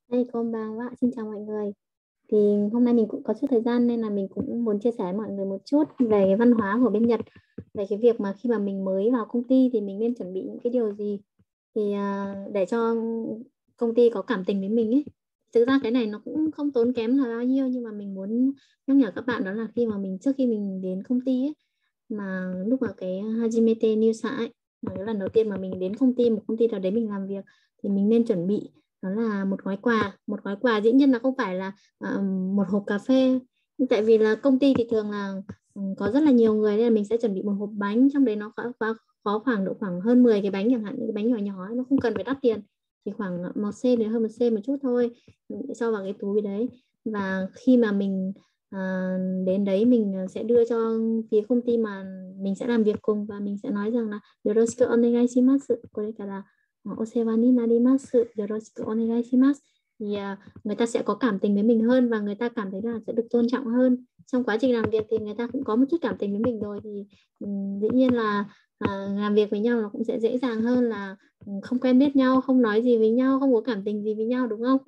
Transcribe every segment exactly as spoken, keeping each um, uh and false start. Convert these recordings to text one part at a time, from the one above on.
Hey, con bà Vạ, xin chào mọi người. Thì hôm nay mình cũng có chút thời gian nên là mình cũng muốn chia sẻ với mọi người một chút về cái văn hóa của bên Nhật, về cái việc mà khi mà mình mới vào công ty thì mình nên chuẩn bị những cái điều gì thì à, để cho công ty có cảm tình với mình ấy. Thực ra cái này nó cũng không tốn kém là bao nhiêu, nhưng mà mình muốn nhắc nhở các bạn đó là khi mà mình trước khi mình đến công ty ấy, mà lúc mà cái Hajimete New Sa ấy, là cái lần đầu tiên mà mình đến công ty, một công ty nào đấy mình làm việc, thì mình nên chuẩn bị đó là một gói quà. Một gói quà dĩ nhiên là không phải là uh, một hộp cà phê, tại vì là công ty thì thường là um, có rất là nhiều người, nên là mình sẽ chuẩn bị một hộp bánh, trong đấy nó có, có, có khoảng độ khoảng hơn mười cái bánh, chẳng hạn những cái bánh nhỏ nhỏ ấy, nó không cần phải đắt tiền, chỉ khoảng một xê đến hơn một xê một chút thôi, mình sẽ cho vào cái túi đấy. Và khi mà mình à, đến đấy mình sẽ đưa cho phía công ty mà mình sẽ làm việc cùng, và mình sẽ nói rằng là yoroshiku onegai shimasu, có đây cả là osewa ni narimasu, yoroshiku onegai shimasu, thì à, người ta sẽ có cảm tình với mình hơn, và người ta cảm thấy là sẽ được tôn trọng hơn. Trong quá trình làm việc thì người ta cũng có một chút cảm tình với mình rồi, thì um, dĩ nhiên là à, làm việc với nhau nó cũng sẽ dễ dàng hơn là um, không quen biết nhau, không nói gì với nhau, không có cảm tình gì với nhau, đúng không?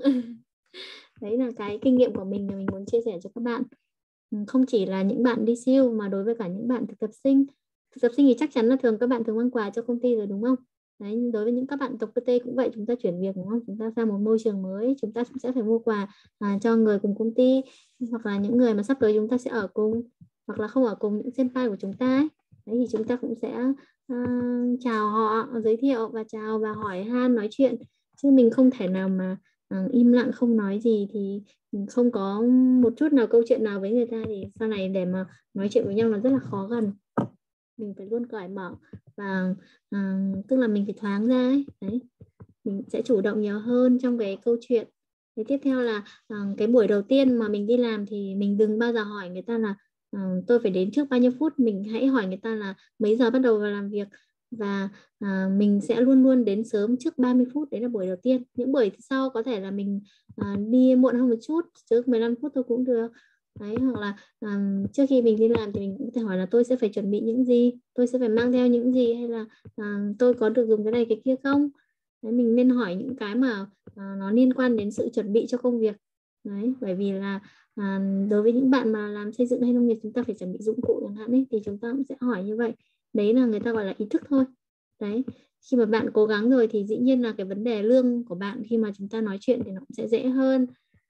Đấy là cái kinh nghiệm của mình mà mình muốn chia sẻ cho các bạn. Không chỉ là những bạn đi siêu mà đối với cả những bạn thực tập sinh. Thực tập sinh thì chắc chắn là thường các bạn thường mang quà cho công ty rồi, đúng không? Đấy, đối với những các bạn tộc pê tê cũng vậy, chúng ta chuyển việc, đúng không? Chúng ta sang một môi trường mới, chúng ta cũng sẽ phải mua quà à, cho người cùng công ty, hoặc là những người mà sắp tới chúng ta sẽ ở cùng, hoặc là không ở cùng, những senpai của chúng ta ấy. Đấy thì chúng ta cũng sẽ uh, chào họ, giới thiệu và chào và hỏi han, nói chuyện, chứ mình không thể nào mà uh, im lặng không nói gì, thì không có một chút nào câu chuyện nào với người ta, thì sau này để mà nói chuyện với nhau nó rất là khó gần. Mình phải luôn cởi mở, và à, tức là mình phải thoáng ra ấy. Đấy, mình sẽ chủ động nhiều hơn trong cái câu chuyện. Thế tiếp theo là à, cái buổi đầu tiên mà mình đi làm thì mình đừng bao giờ hỏi người ta là à, tôi phải đến trước bao nhiêu phút. Mình hãy hỏi người ta là mấy giờ bắt đầu vào làm việc, và à, mình sẽ luôn luôn đến sớm trước ba mươi phút. Đấy là buổi đầu tiên. Những buổi sau có thể là mình à, đi muộn hơn một chút, trước mười lăm phút thôi cũng được. Đấy, hoặc là um, trước khi mình đi làm thì mình cũng có thể hỏi là tôi sẽ phải chuẩn bị những gì, tôi sẽ phải mang theo những gì, hay là uh, tôi có được dùng cái này cái kia không. Đấy, mình nên hỏi những cái mà uh, nó liên quan đến sự chuẩn bị cho công việc. Đấy, bởi vì là uh, đối với những bạn mà làm xây dựng hay nông nghiệp, chúng ta phải chuẩn bị dụng cụ chẳng hạn ấy, thì chúng ta cũng sẽ hỏi như vậy. Đấy là người ta gọi là ý thức thôi. Đấy, khi mà bạn cố gắng rồi thì dĩ nhiên là cái vấn đề lương của bạn khi mà chúng ta nói chuyện thì nó cũng sẽ dễ hơn.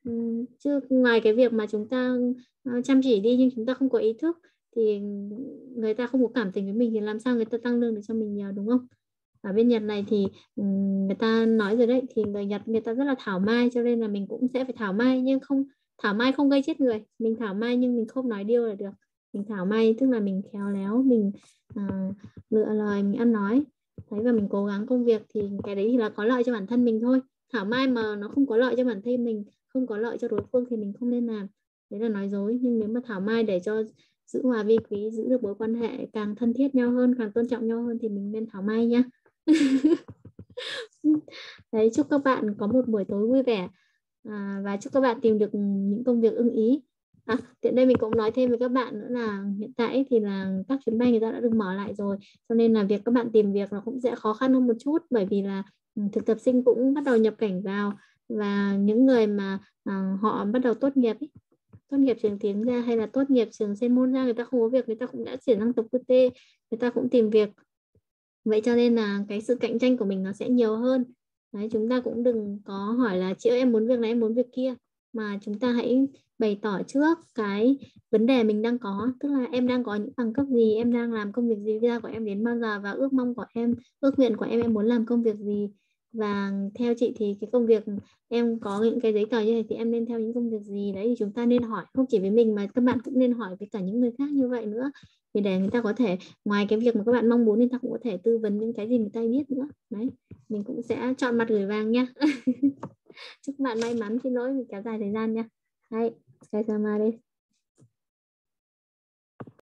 Chứ ngoài cái việc mà chúng ta chăm chỉ đi nhưng chúng ta không có ý thức, thì người ta không có cảm tình với mình, thì làm sao người ta tăng lương được cho mình nhiều, đúng không? Ở bên Nhật này thì người ta nói rồi đấy, thì người Nhật người ta rất là thảo mai, cho nên là mình cũng sẽ phải thảo mai, nhưng không thảo mai không gây chết người. Mình thảo mai nhưng mình không nói điêu là được. Mình thảo mai tức là mình khéo léo, mình uh, lựa lời, mình ăn nói. Đấy, và mình cố gắng công việc, thì cái đấy thì là có lợi cho bản thân mình thôi. Thảo mai mà nó không có lợi cho bản thân mình, không có lợi cho đối phương, thì mình không nên làm. Đấy là nói dối. Nhưng nếu mà thảo mai để cho giữ hòa vi quý, giữ được mối quan hệ càng thân thiết nhau hơn, càng tôn trọng nhau hơn, thì mình nên thảo mai nhá. Đấy, chúc các bạn có một buổi tối vui vẻ, à, và chúc các bạn tìm được những công việc ưng ý. À, tiện đây mình cũng nói thêm với các bạn nữa là hiện tại thì là các chuyến bay người ta đã được mở lại rồi, cho nên là việc các bạn tìm việc nó cũng sẽ khó khăn hơn một chút, bởi vì là thực tập sinh cũng bắt đầu nhập cảnh vào, và những người mà à, họ bắt đầu tốt nghiệp ý, tốt nghiệp trường tiếng ra hay là tốt nghiệp trường専môn ra, người ta không có việc, người ta cũng đã chuyển sang tộc pê tê, người ta cũng tìm việc. Vậy cho nên là cái sự cạnh tranh của mình nó sẽ nhiều hơn. Đấy, chúng ta cũng đừng có hỏi là chị ơi em muốn việc này, em muốn việc kia, mà chúng ta hãy bày tỏ trước cái vấn đề mình đang có, tức là em đang có những bằng cấp gì, em đang làm công việc gì, visa của em đến bao giờ, và ước mong của em, ước nguyện của em em muốn làm công việc gì. Và theo chị thì cái công việc em có những cái giấy tờ như này thì em nên theo những công việc gì. Đấy, thì chúng ta nên hỏi không chỉ với mình mà các bạn cũng nên hỏi với cả những người khác như vậy nữa, thì để người ta có thể, ngoài cái việc mà các bạn mong muốn, người ta cũng có thể tư vấn những cái gì người ta biết nữa. Đấy, mình cũng sẽ chọn mặt gửi vàng nha. Chúc bạn may mắn, xin lỗi vì kéo dài thời gian nha. Đấy,